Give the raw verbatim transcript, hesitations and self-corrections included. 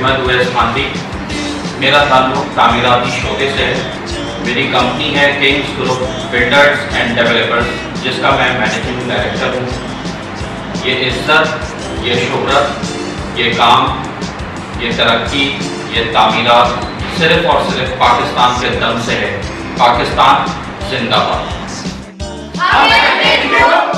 अहमद उवैस खानवी। मेरा ताल्लुक तामीराती शोबे से है। मेरी कंपनी है kings group builders and developers, जिसका मैं मैनेजिंग डायरेक्टर हूँ। ये इज्जत, ये शोहरत, ये काम, ये तरक्की, ये तामीरात सिर्फ और सिर्फ पाकिस्तान के दम से है। पाकिस्तान जिंदाबाद।